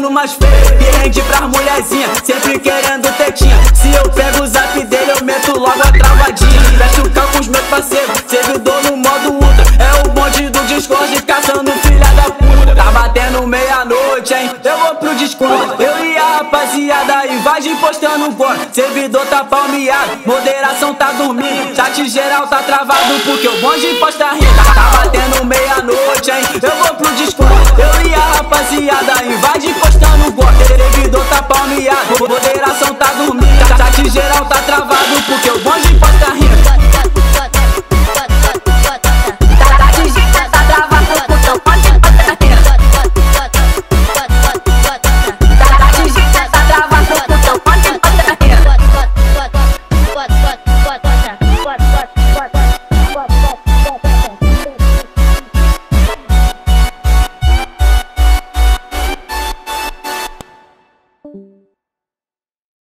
no mais feio, que rende pras mulherzinha, sempre querendo tetinha. Se eu pego o zap dele, eu meto logo a travadinha. Fecho o carro com os meus parceiros, servidor no modo ultra. É o bonde do Discord, caçando filha da puta. Tá batendo meia-noite, hein? Eu vou pro Discord, eu e a rapaziada invade postando fora. Servidor tá palmeado, moderação tá dormindo, chat geral tá travado porque o bonde posta rindo. Tá batendo meia-noite, hein? Eu vou pro Discord, eu e a rapaziada invade postando fora. Servidor tá palmeado, moderação tá dormindo, chat geral tá travado porque o bonde posta rindo.